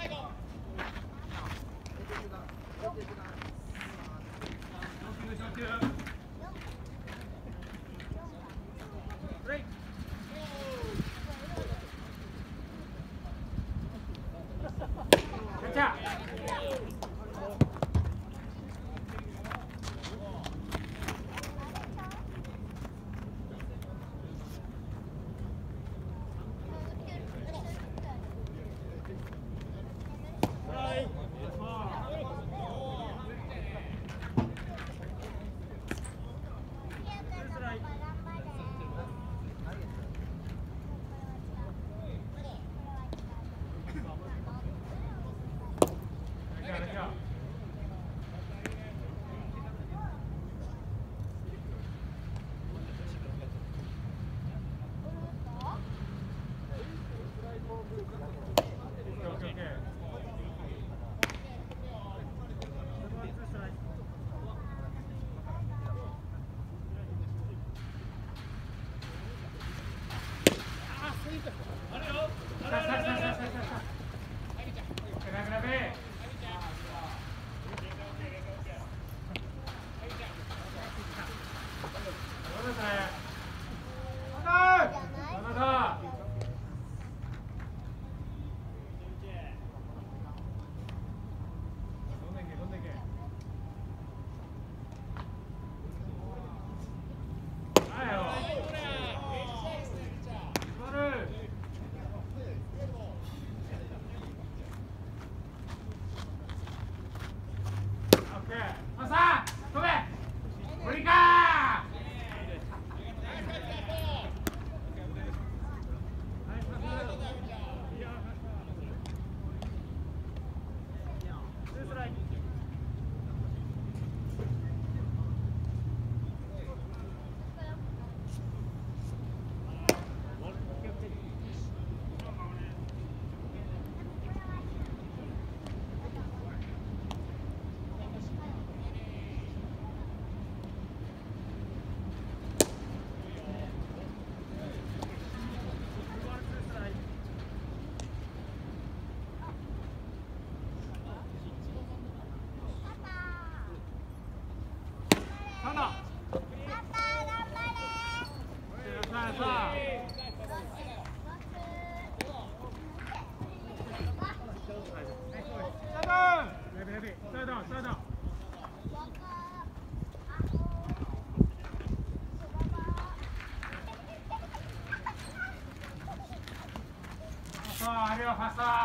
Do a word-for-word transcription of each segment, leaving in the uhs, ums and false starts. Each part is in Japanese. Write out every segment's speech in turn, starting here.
あれはファスター。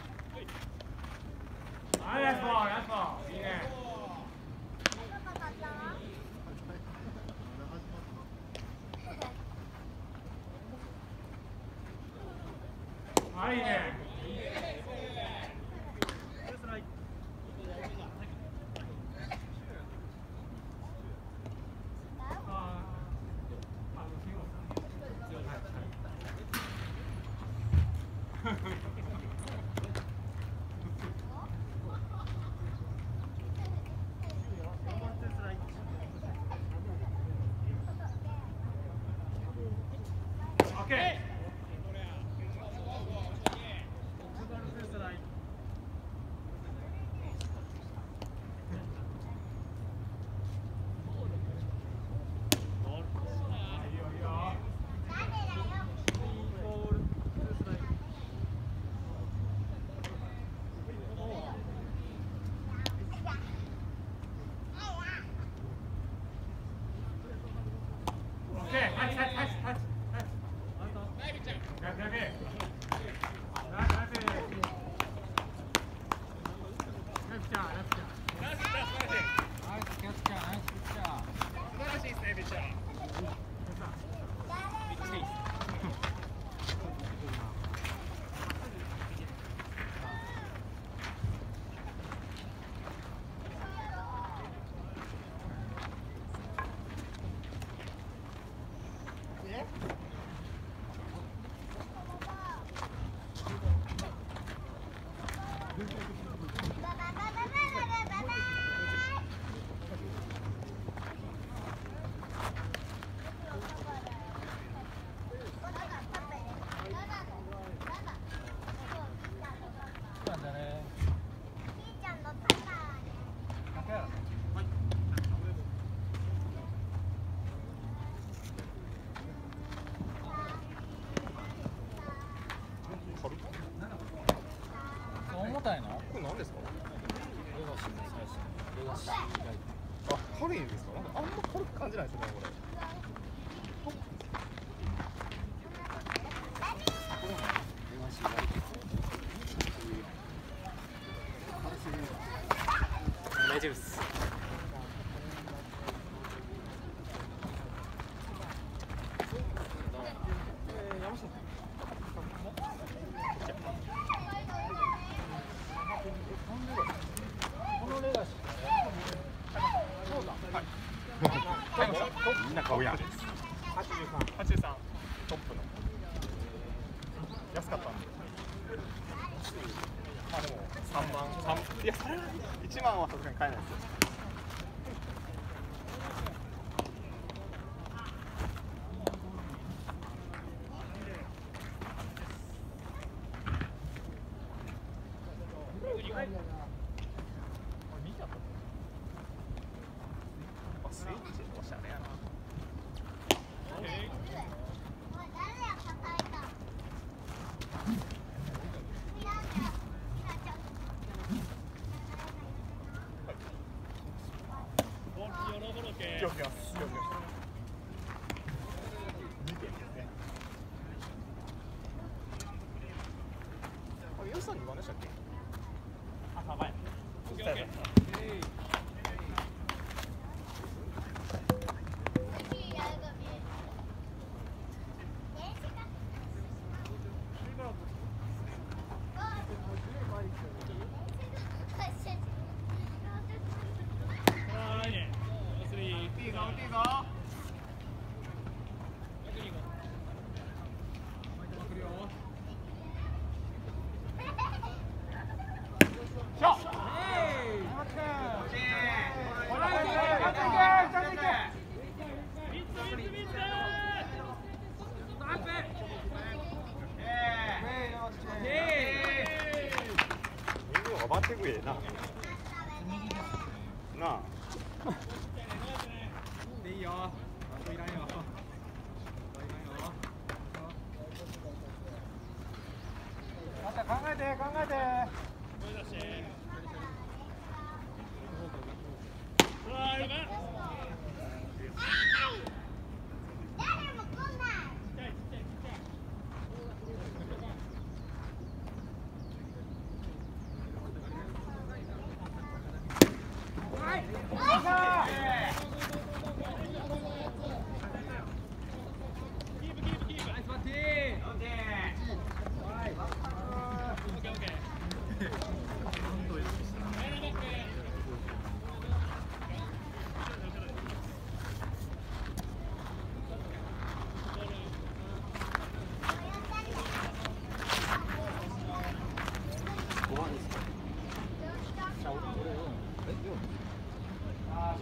あれやつもやつもいいね。あいいね。Okay. Okay, touch, touch, touch, touch. Okay, okay. That's it. Left shot, left shot. Nice catch, nice catch. 素晴らしいですね、ピッチャー。なんだね。 たいの？ これ何ですか？ レガシーの最新。レガシー。 あ、軽いんですか？なんかあんま軽く感じないですよね、これ。 大丈夫です。 みんな買うやん。はちじゅうさん、はちじゅうさんトップの安かったんで。あ、でもさんまん、さん、いやそれはいちまんはさすがに買えないですよ。あ、スイッチおしゃれやな。気をつけます。気をつけます。にけんですね。あれ、よさんにばんでしたっけ？あ、さんばんや。オッケーオッケー。バッテグエな。なあ。 でいいよ。あといらんよ。また考えて考えて。うわーやばい。あ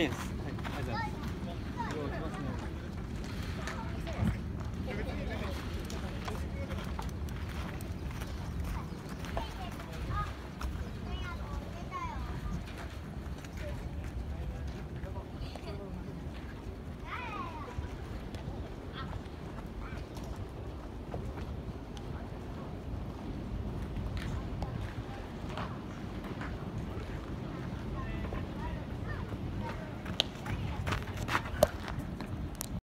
ケンス